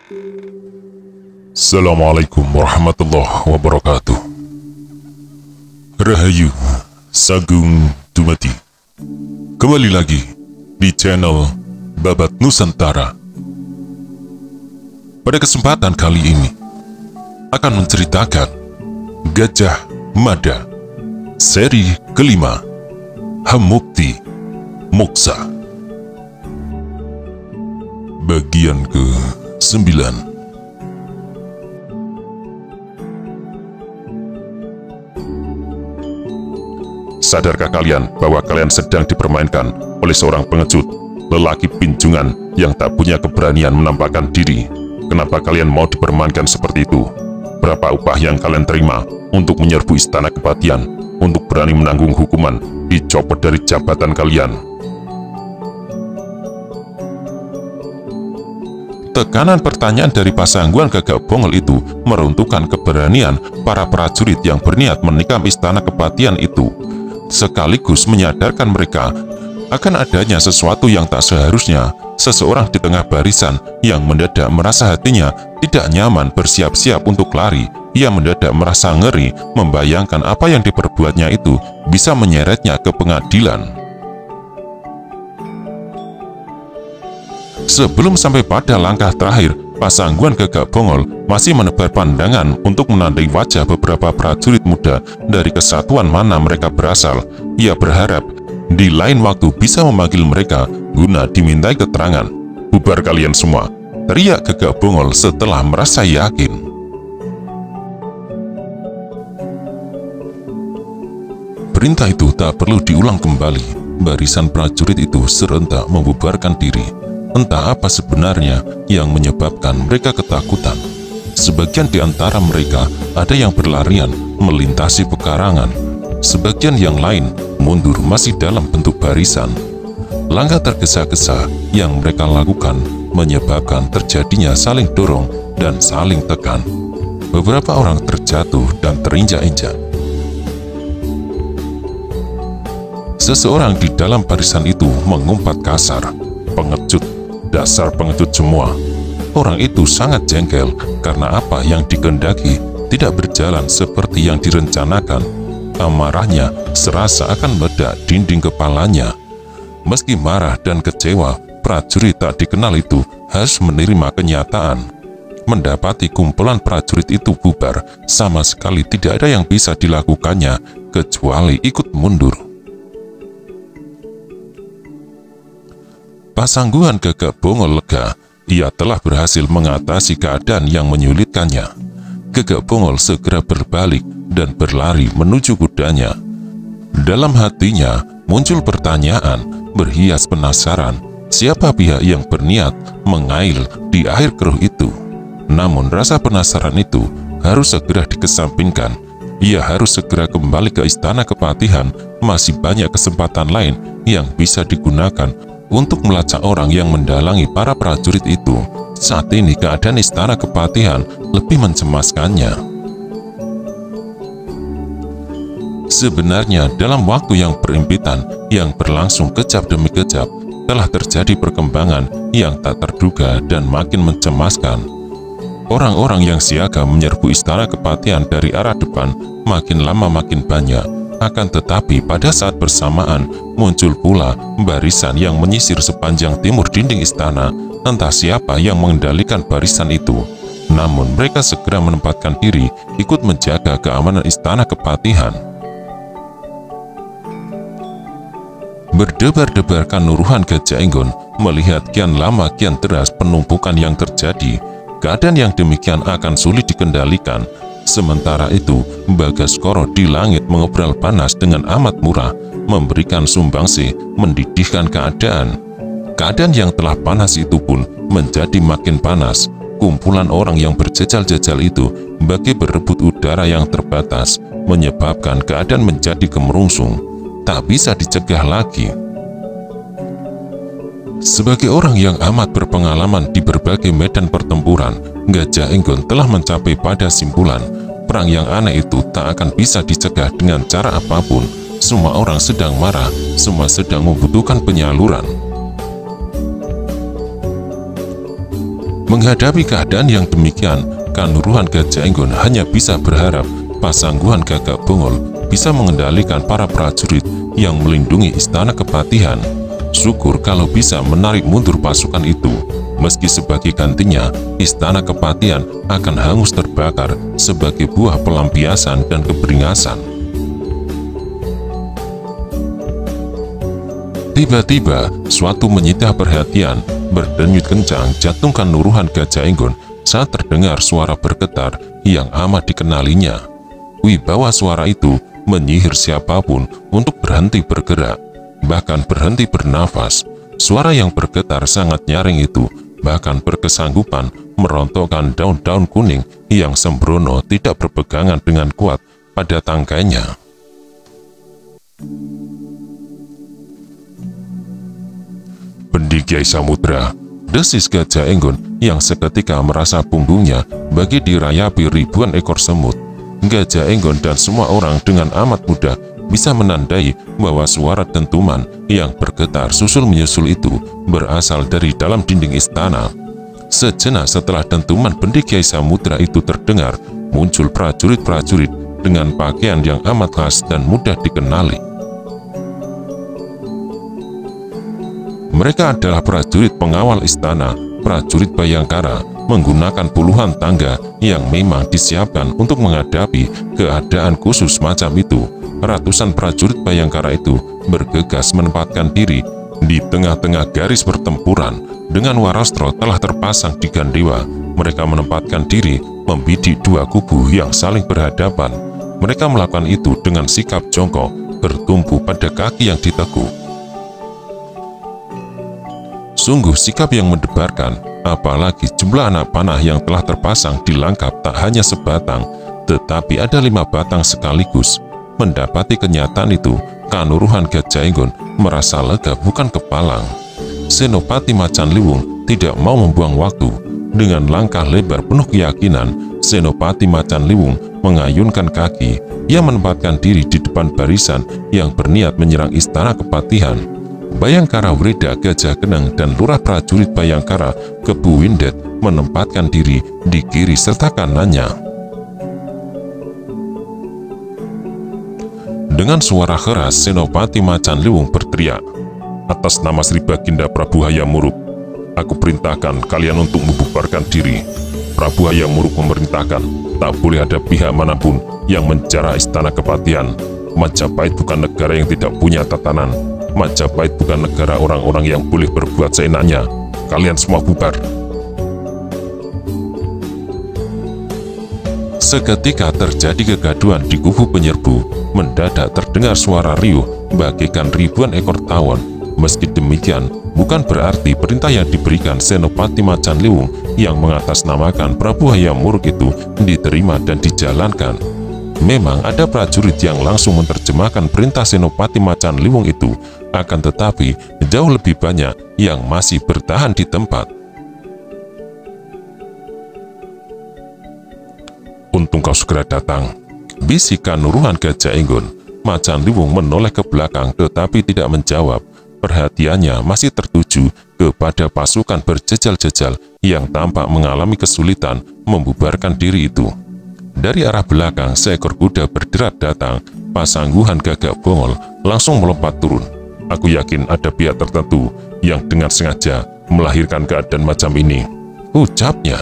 Assalamualaikum warahmatullahi wabarakatuh. Rahayu, Sagung Dumadi. Kembali lagi di channel Babat Nusantara. Pada kesempatan kali ini akan menceritakan Gajah Mada seri kelima, Hamukti Moksa, bagian ke-9. Sadarkah kalian bahwa kalian sedang dipermainkan oleh seorang pengecut, lelaki pinjungan yang tak punya keberanian menampakkan diri? Kenapa kalian mau dipermainkan seperti itu? Berapa upah yang kalian terima untuk menyerbu istana kepatihan, untuk berani menanggung hukuman dicopot dari jabatan kalian? Tekanan pertanyaan dari Pasangguan Gagak Bongol itu meruntuhkan keberanian para prajurit yang berniat menikam istana kepatihan itu, sekaligus menyadarkan mereka akan adanya sesuatu yang tak seharusnya. Seseorang di tengah barisan yang mendadak merasa hatinya tidak nyaman bersiap-siap untuk lari. Ia mendadak merasa ngeri membayangkan apa yang diperbuatnya itu bisa menyeretnya ke pengadilan. Sebelum sampai pada langkah terakhir, Pasangguan Gagak Bongol masih menebar pandangan untuk menandai wajah beberapa prajurit muda dari kesatuan mana mereka berasal. Ia berharap di lain waktu bisa memanggil mereka guna dimintai keterangan. "Bubar kalian semua!" teriak Gagak Bongol setelah merasa yakin. Perintah itu tak perlu diulang kembali. Barisan prajurit itu serentak membubarkan diri. Entah apa sebenarnya yang menyebabkan mereka ketakutan. Sebagian di antara mereka ada yang berlarian melintasi pekarangan. Sebagian yang lain mundur masih dalam bentuk barisan. Langkah tergesa-gesa yang mereka lakukan menyebabkan terjadinya saling dorong dan saling tekan. Beberapa orang terjatuh dan terinjak-injak. Seseorang di dalam barisan itu mengumpat kasar, "Pengecut, dasar pengecut semua." Orang itu sangat jengkel karena apa yang dikehendaki tidak berjalan seperti yang direncanakan. Amarahnya serasa akan meledak dinding kepalanya. Meski marah dan kecewa, prajurit tak dikenal itu harus menerima kenyataan. Mendapati kumpulan prajurit itu bubar, sama sekali tidak ada yang bisa dilakukannya kecuali ikut mundur. Pasangguan Gagak Bongol lega. Ia telah berhasil mengatasi keadaan yang menyulitkannya. Gagak Bongol segera berbalik dan berlari menuju kudanya. Dalam hatinya muncul pertanyaan berhias penasaran, siapa pihak yang berniat mengail di akhir keruh itu? Namun rasa penasaran itu harus segera dikesampingkan. Ia harus segera kembali ke istana kepatihan. Masih banyak kesempatan lain yang bisa digunakan untuk melacak orang yang mendalangi para prajurit itu. Saat ini keadaan istana kepatihan lebih mencemaskannya. Sebenarnya dalam waktu yang berimpitan yang berlangsung kejap demi kejap telah terjadi perkembangan yang tak terduga dan makin mencemaskan. Orang-orang yang siaga menyerbu istana kepatihan dari arah depan makin lama makin banyak. Akan tetapi pada saat bersamaan muncul pula barisan yang menyisir sepanjang timur dinding istana. Entah siapa yang mengendalikan barisan itu. Namun mereka segera menempatkan diri ikut menjaga keamanan istana kepatihan. Berdebar-debarkan nuruhan Gajah Enggon melihat kian lama kian deras penumpukan yang terjadi. Keadaan yang demikian akan sulit dikendalikan. Sementara itu, Bagaskoro di langit mengobrol panas dengan amat murah, memberikan sumbangsi, mendidihkan keadaan. Keadaan yang telah panas itu pun menjadi makin panas. Kumpulan orang yang berjejal-jejal itu bagi berebut udara yang terbatas, menyebabkan keadaan menjadi kemerungsung. Tak bisa dicegah lagi. Sebagai orang yang amat berpengalaman di berbagai medan pertempuran, Gajah Enggon telah mencapai pada simpulan, perang yang aneh itu tak akan bisa dicegah dengan cara apapun. Semua orang sedang marah, semua sedang membutuhkan penyaluran. Menghadapi keadaan yang demikian, Kanuruhan Gajah Enggon hanya bisa berharap Pasangguhan Gagak Bongol bisa mengendalikan para prajurit yang melindungi Istana Kepatihan. Syukur kalau bisa menarik mundur pasukan itu, meski sebagai gantinya Istana Kepatihan akan hangus terbakar sebagai buah pelampiasan dan keberingasan. Tiba-tiba, suatu menyita perhatian, berdenyut kencang jantung Kanuruhan Gajah Enggon saat terdengar suara bergetar yang amat dikenalinya. Wibawa suara itu menyihir siapapun untuk berhenti bergerak, bahkan berhenti bernafas. Suara yang bergetar sangat nyaring itu bahkan berkesanggupan merontokkan daun-daun kuning yang sembrono tidak berpegangan dengan kuat pada tangkainya. Bendi Kyai Samudra, desis Gajah Enggon yang seketika merasa punggungnya bagi dirayapi ribuan ekor semut. Gajah Enggon dan semua orang dengan amat mudah bisa menandai bahwa suara dentuman yang bergetar susul-menyusul itu berasal dari dalam dinding istana. Sejenak setelah dentuman Bendi Kyai Samudra itu terdengar, muncul prajurit-prajurit dengan pakaian yang amat khas dan mudah dikenali. Mereka adalah prajurit pengawal istana, prajurit Bayangkara, menggunakan puluhan tangga yang memang disiapkan untuk menghadapi keadaan khusus macam itu. Ratusan prajurit Bayangkara itu bergegas menempatkan diri di tengah-tengah garis pertempuran. Dengan warastro telah terpasang di gandewa, mereka menempatkan diri membidik dua kubu yang saling berhadapan. Mereka melakukan itu dengan sikap jongkok, bertumpu pada kaki yang ditekuk. Sungguh sikap yang mendebarkan, apalagi jumlah anak panah yang telah terpasang di langkap tak hanya sebatang, tetapi ada 5 batang sekaligus. Mendapati kenyataan itu, Kanuruhan Gajah Enggon merasa lega bukan kepalang. Senopati Macan Liwung tidak mau membuang waktu. Dengan langkah lebar penuh keyakinan, Senopati Macan Liwung mengayunkan kaki. Ia menempatkan diri di depan barisan yang berniat menyerang Istana Kepatihan. Bayangkara Wreda Gajah Keneng dan lurah prajurit Bayangkara Kebu Windet menempatkan diri di kiri serta kanannya. Dengan suara keras, Senopati Macan Liwung berteriak, "Atas nama Sri Baginda Prabu Hayam Wuruk, aku perintahkan kalian untuk membubarkan diri." Prabu Hayam Wuruk memerintahkan tak boleh ada pihak manapun yang menjarah Istana Kepatihan. Majapahit bukan negara yang tidak punya tatanan. Majapahit bukan negara orang-orang yang boleh berbuat seenaknya. Kalian semua bubar. Seketika terjadi kegaduhan di kubu penyerbu. Mendadak terdengar suara riuh bagaikan ribuan ekor tawon. Meski demikian, bukan berarti perintah yang diberikan Senopati Macan Liwung yang mengatasnamakan Prabu Hayam Wuruk itu diterima dan dijalankan. Memang ada prajurit yang langsung menerjemahkan perintah Senopati Macan Liwung itu, akan tetapi jauh lebih banyak yang masih bertahan di tempat. "Untung kau segera datang," bisik Kanuruhan Gajah Enggon. Macan Liwung menoleh ke belakang tetapi tidak menjawab. Perhatiannya masih tertuju kepada pasukan berjejal-jejal yang tampak mengalami kesulitan membubarkan diri itu. Dari arah belakang, seekor kuda berderak datang. Pasangguhan Gagak Bongol langsung melompat turun. "Aku yakin ada pihak tertentu yang dengan sengaja melahirkan keadaan macam ini," ucapnya.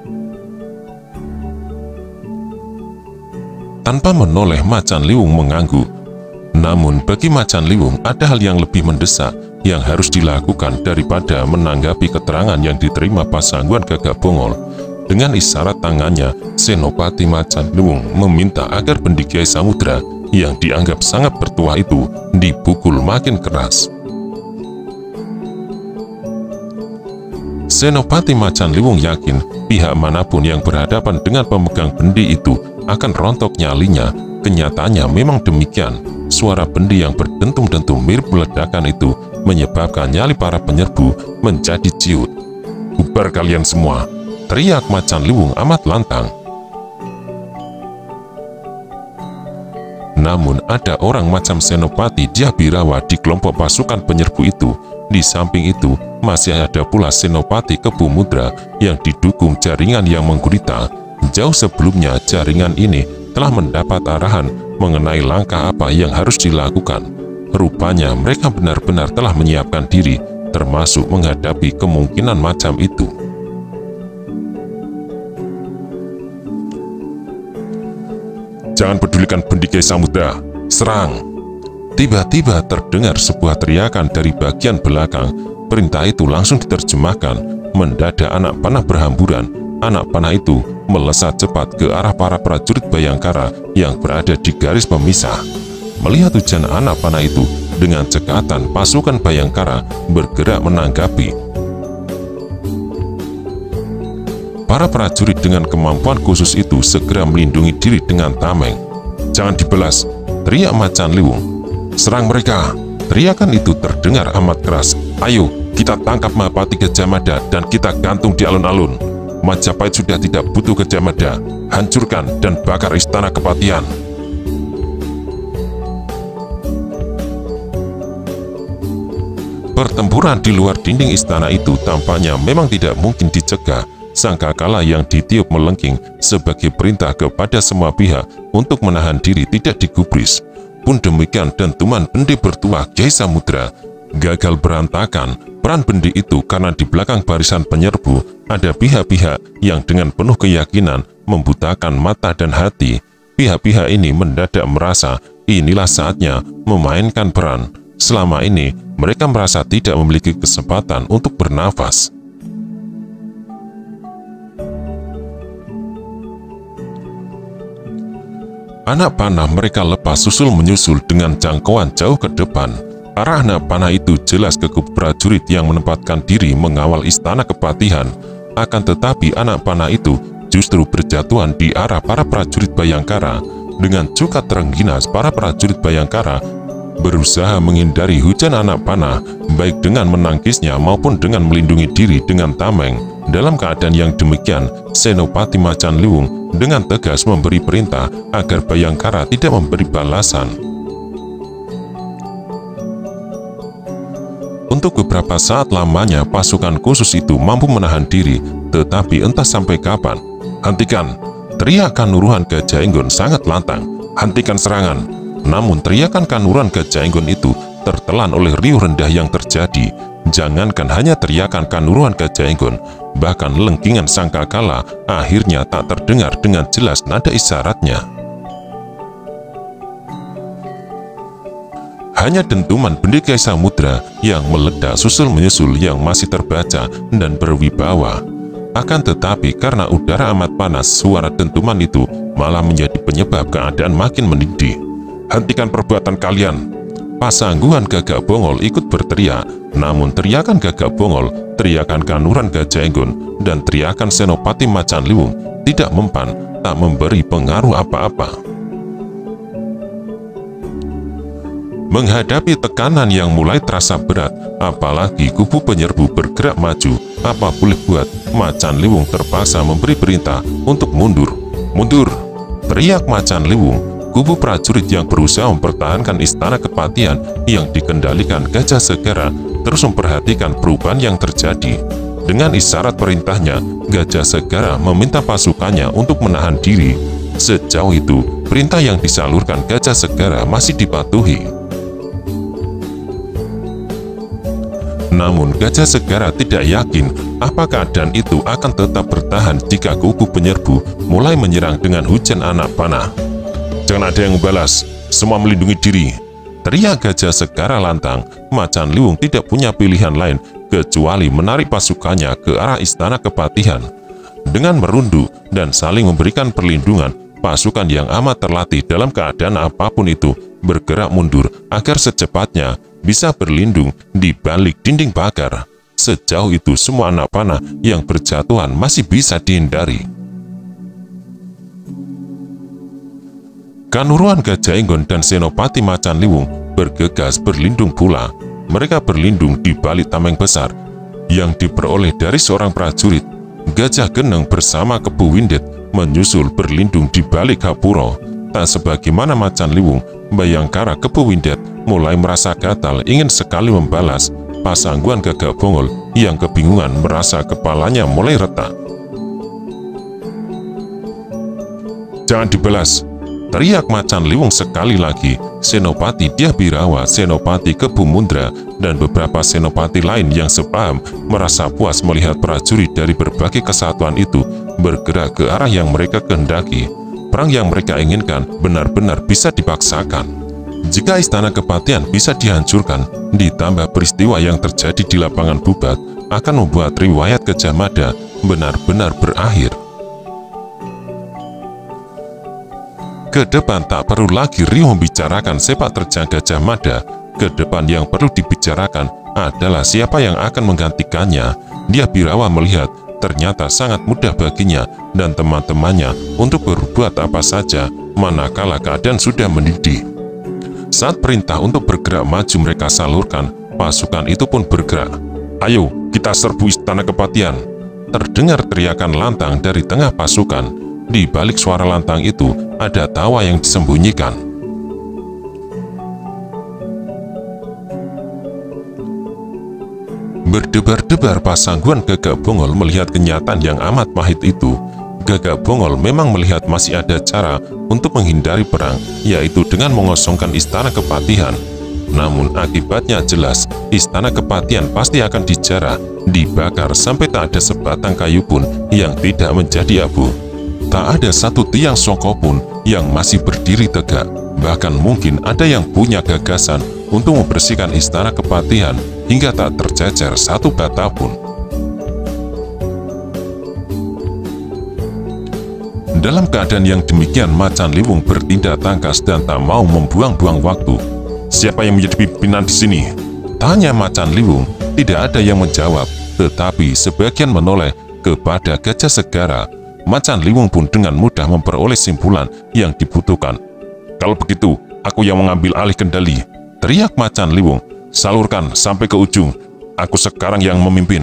Tanpa menoleh, Macan Liwung mengangguk. Namun bagi Macan Liwung ada hal yang lebih mendesak yang harus dilakukan daripada menanggapi keterangan yang diterima Pasangguhan Gagak Bongol. Dengan isyarat tangannya, Senopati Macan Liwung meminta agar Bendi Kyai Samudra yang dianggap sangat bertuah itu dipukul makin keras. Senopati Macan Liwung yakin pihak manapun yang berhadapan dengan pemegang bendi itu akan rontok nyalinya. Kenyataannya memang demikian. Suara bendi yang berdentum-dentum mirip ledakan itu menyebabkan nyali para penyerbu menjadi ciut. "Bubar kalian semua!" teriak Macan Liwung amat lantang. Namun ada orang macam Senopati Diabirawa di kelompok pasukan penyerbu itu. Di samping itu, masih ada pula Senopati Kebumudra yang didukung jaringan yang menggurita. Jauh sebelumnya jaringan ini telah mendapat arahan mengenai langkah apa yang harus dilakukan. Rupanya mereka benar-benar telah menyiapkan diri, termasuk menghadapi kemungkinan macam itu. Jangan pedulikan Bendike Samudra, serang! Tiba-tiba terdengar sebuah teriakan dari bagian belakang. Perintah itu langsung diterjemahkan. Mendadak anak panah berhamburan. Anak panah itu melesat cepat ke arah para prajurit Bayangkara yang berada di garis pemisah. Melihat hujan anak panah itu, dengan cekatan pasukan Bayangkara bergerak menanggapi. Para prajurit dengan kemampuan khusus itu segera melindungi diri dengan tameng. Jangan dibelas, teriak Macan Liwung. Serang mereka! Teriakan itu terdengar amat keras. Ayo, kita tangkap Mahapati Gajah Mada dan kita gantung di alun-alun. Majapahit sudah tidak butuh Gajah Mada. Hancurkan dan bakar istana Kepatihan. Pertempuran di luar dinding istana itu tampaknya memang tidak mungkin dicegah. Sangkakala yang ditiup melengking sebagai perintah kepada semua pihak untuk menahan diri tidak digubris. Pun demikian dentuman bendi bertuah Kiai Samudra gagal berantakan. Peran bendi itu karena di belakang barisan penyerbu ada pihak-pihak yang dengan penuh keyakinan membutakan mata dan hati. Pihak-pihak ini mendadak merasa inilah saatnya memainkan peran. Selama ini mereka merasa tidak memiliki kesempatan untuk bernafas. Anak panah mereka lepas susul menyusul dengan jangkauan jauh ke depan. Arah anak panah itu jelas ke kubu prajurit yang menempatkan diri mengawal istana Kepatihan. Akan tetapi anak panah itu justru berjatuhan di arah para prajurit Bayangkara. Dengan cukat terengginas, para prajurit Bayangkara berusaha menghindari hujan anak panah, baik dengan menangkisnya maupun dengan melindungi diri dengan tameng. Dalam keadaan yang demikian, Senopati Macan Liwung dengan tegas memberi perintah agar Bayangkara tidak memberi balasan. Untuk beberapa saat lamanya pasukan khusus itu mampu menahan diri, tetapi entah sampai kapan. Hentikan! Teriak Kanuruhan Gajah Enggon sangat lantang. Hentikan serangan! Namun teriakan Kanuruhan Gajah Enggon itu tertelan oleh riuh rendah yang terjadi. Jangankan hanya teriakan Kanuruhan Gajah Enggon, bahkan lengkingan Sangkakala akhirnya tak terdengar dengan jelas nada isyaratnya. Hanya dentuman bendi Kiai Samudra yang meledak susul menyusul yang masih terbaca dan berwibawa. Akan tetapi karena udara amat panas, suara dentuman itu malah menjadi penyebab keadaan makin mendidih. Hentikan perbuatan kalian! Pasangguhan Gagak Bongol ikut berteriak, namun teriakan Gagak Bongol, teriakan Kanuruhan Gajah Enggon, dan teriakan Senopati Macan Liwung tidak mempan, tak memberi pengaruh apa-apa. Menghadapi tekanan yang mulai terasa berat, apalagi kubu penyerbu bergerak maju, apa boleh buat, Macan Liwung terpaksa memberi perintah untuk mundur. Mundur! Teriak Macan Liwung. Kubu prajurit yang berusaha mempertahankan istana Kepatihan yang dikendalikan Gajah Segara terus memperhatikan perubahan yang terjadi. Dengan isyarat perintahnya, Gajah Segara meminta pasukannya untuk menahan diri. Sejauh itu, perintah yang disalurkan Gajah Segara masih dipatuhi. Namun Gajah Segara tidak yakin apakah keadaan itu akan tetap bertahan jika kubu penyerbu mulai menyerang dengan hujan anak panah. Jangan ada yang membalas, semua melindungi diri. Teriak Gajah Segara lantang. Macan Liwung tidak punya pilihan lain kecuali menarik pasukannya ke arah istana Kepatihan. Dengan merunduk dan saling memberikan perlindungan, pasukan yang amat terlatih dalam keadaan apapun itu bergerak mundur agar secepatnya bisa berlindung di balik dinding pagar. Sejauh itu semua anak panah yang berjatuhan masih bisa dihindari. Kanuruhan Gajah Enggon dan Senopati Macan Liwung bergegas berlindung pula. Mereka berlindung di balik tameng besar yang diperoleh dari seorang prajurit. Gajah Geneng bersama Kebu Windet menyusul berlindung di balik gapura. Tak sebagaimana Macan Liwung, Bayangkara Kepu Windet mulai merasa gatal ingin sekali membalas. Pasangguan Gagak Bongol yang kebingungan merasa kepalanya mulai retak. "Jangan dibalas!" teriak Macan Liwung sekali lagi. Senopati Dyah Birawa, Senopati Kebu Mundra, dan beberapa senopati lain yang sepaham merasa puas melihat prajurit dari berbagai kesatuan itu bergerak ke arah yang mereka kehendaki. Perang yang mereka inginkan benar-benar bisa dipaksakan. Jika Istana Kepatihan bisa dihancurkan, ditambah peristiwa yang terjadi di lapangan Bubat, akan membuat riwayat Gajah Mada benar-benar berakhir. Ke depan tak perlu lagi riuh membicarakan sepak terjang Gajah Mada. Ke depan yang perlu dibicarakan adalah siapa yang akan menggantikannya. Dyah Birawa melihat ternyata sangat mudah baginya dan teman-temannya untuk berbuat apa saja manakala keadaan sudah mendidih. Saat perintah untuk bergerak maju mereka salurkan, pasukan itu pun bergerak. "Ayo, kita serbu Istana Kepatihan!" Terdengar teriakan lantang dari tengah pasukan. Di balik suara lantang itu ada tawa yang disembunyikan. Berdebar-debar Pasangguan Gagak Bongol melihat kenyataan yang amat pahit itu. Gagak Bongol memang melihat masih ada cara untuk menghindari perang, yaitu dengan mengosongkan Istana Kepatihan. Namun akibatnya jelas, Istana Kepatihan pasti akan dijarah, dibakar sampai tak ada sebatang kayu pun yang tidak menjadi abu. Tak ada satu tiang songko pun yang masih berdiri tegak. Bahkan mungkin ada yang punya gagasan untuk membersihkan Istana Kepatihan hingga tak tercecer satu bata pun. Dalam keadaan yang demikian, Macan Liwung bertindak tangkas dan tak mau membuang-buang waktu. "Siapa yang menjadi pimpinan di sini?" tanya Macan Liwung. Tidak ada yang menjawab, tetapi sebagian menoleh kepada Gajah Segara. Macan Liwung pun dengan mudah memperoleh simpulan yang dibutuhkan. "Kalau begitu, aku yang mengambil alih kendali," teriak Macan Liwung. "Salurkan sampai ke ujung. Aku sekarang yang memimpin."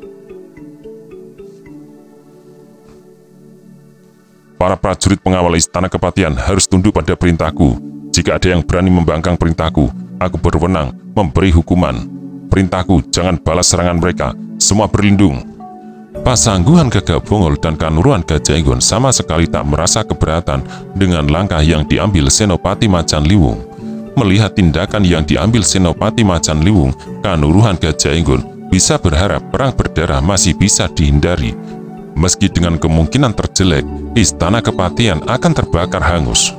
"Para prajurit pengawal Istana Kepatihan harus tunduk pada perintahku. Jika ada yang berani membangkang perintahku, aku berwenang memberi hukuman. Perintahku, jangan balas serangan mereka. Semua berlindung." Pasangguan Gagak Bongol dan Kanuruhan Gajah Enggon sama sekali tak merasa keberatan dengan langkah yang diambil Senopati Macan Liwung. Melihat tindakan yang diambil Senopati Macan Liwung, Kanuruhan Gajah Enggon bisa berharap perang berdarah masih bisa dihindari. Meski dengan kemungkinan terjelek, Istana Kepatihan akan terbakar hangus.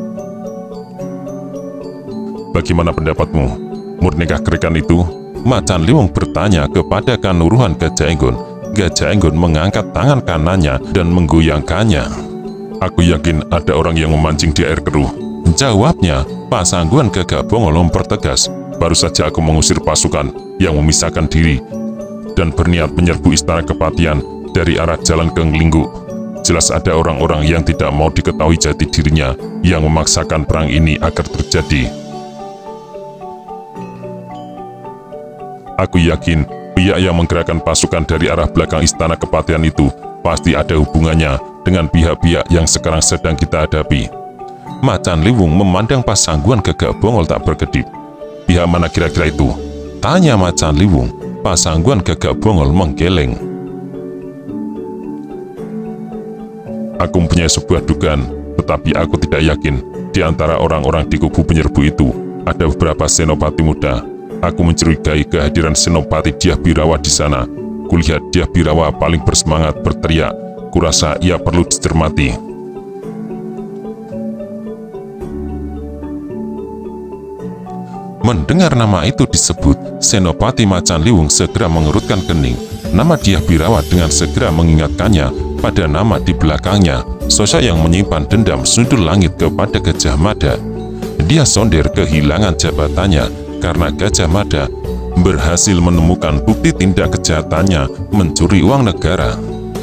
"Bagaimana pendapatmu? Murnikah gerakan itu?" Macan Liwung bertanya kepada Kanuruhan Gajah Enggon. Gajah Enggon mengangkat tangan kanannya dan menggoyangkannya. "Aku yakin ada orang yang memancing di air keruh," jawabnya. Pasangguan Gagak Bongol mempertegas, "Baru saja aku mengusir pasukan yang memisahkan diri dan berniat menyerbu Istana Kepatihan dari arah jalan Genglinggo. Jelas ada orang-orang yang tidak mau diketahui jati dirinya yang memaksakan perang ini agar terjadi. Aku yakin pihak yang menggerakkan pasukan dari arah belakang Istana Kepatihan itu pasti ada hubungannya dengan pihak-pihak yang sekarang sedang kita hadapi." Macan Liwung memandang Pasangguan Gagak Bongol tak berkedip. "Pihak mana kira-kira itu?" tanya Macan Liwung. Pasangguan Gagak Bongol menggeleng. "Aku mempunyai sebuah dugaan, tetapi aku tidak yakin. Di antara orang-orang di kubu penyerbu itu, ada beberapa senopati muda. Aku mencurigai kehadiran Senopati Dyah Birawa di sana. Kulihat Dyah Birawa paling bersemangat berteriak. Kurasa ia perlu dicermati." Mendengar nama itu disebut, Senopati Macan Liwung segera mengerutkan kening. Nama Dyah Birawa dengan segera mengingatkannya pada nama di belakangnya, sosok yang menyimpan dendam sundul langit kepada Gajah Mada. Dia sonder kehilangan jabatannya karena Gajah Mada berhasil menemukan bukti tindak kejahatannya mencuri uang negara.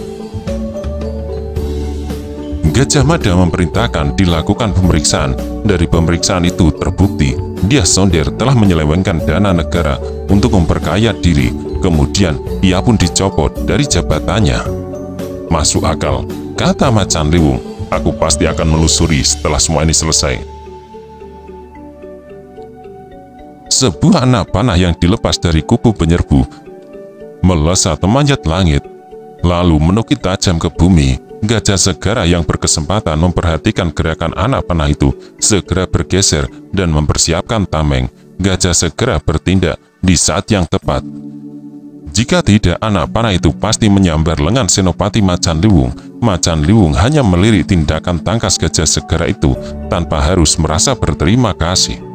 Gajah Mada memerintahkan dilakukan pemeriksaan. Dari pemeriksaan itu terbukti Dyah Sonder telah menyelewengkan dana negara untuk memperkaya diri. Kemudian ia pun dicopot dari jabatannya. "Masuk akal," kata Macan Liwung. Aku pasti akan menelusuri setelah semua ini selesai. Sebuah anak panah yang dilepas dari kuku penyerbu melesat memanjat langit, lalu menukik tajam ke bumi. Gajah Segara yang berkesempatan memperhatikan gerakan anak panah itu segera bergeser dan mempersiapkan tameng. Gajah segera bertindak di saat yang tepat. Jika tidak, anak panah itu pasti menyambar lengan Senopati Macan Liwung. Macan Liwung hanya melirik tindakan tangkas Gajah Segara itu tanpa harus merasa berterima kasih.